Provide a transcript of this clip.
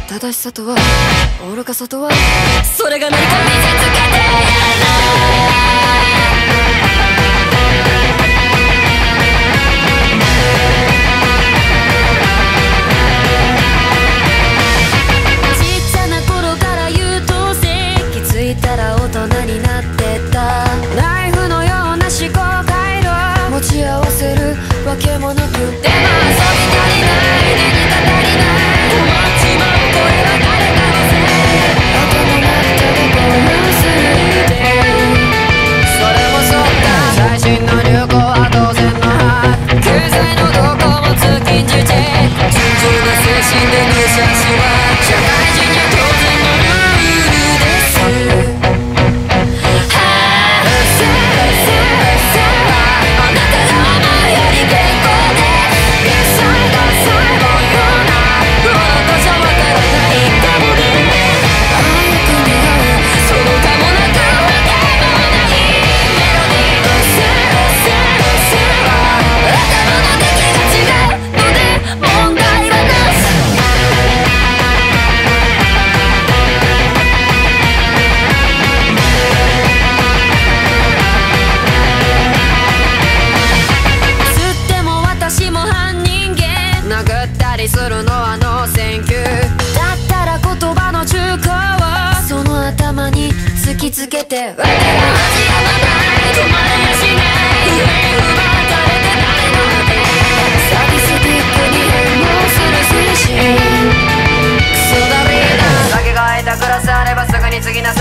正しさとは愚かさとはそれが何か見せつけてやちっちゃな頃から優等生気づいたら大人になってたナイフのような思考回路持ち合わせるわけもなくでも遊び足りない何か足りない止まっちまうこれは誰かのせい頭の中でゴールするでそれもそっか最新の流行は当然の派経済の動向も通勤時チェック純情な精神で入社しは社会人には当然のルールですするのはノーセンキューだったら言葉の中古をその頭に突きつけてわけが始まらない止まれやしない上奪かれてないのでサディスティックに変貌する精神クソだリーダー酒が空いたグラスあればすぐに次な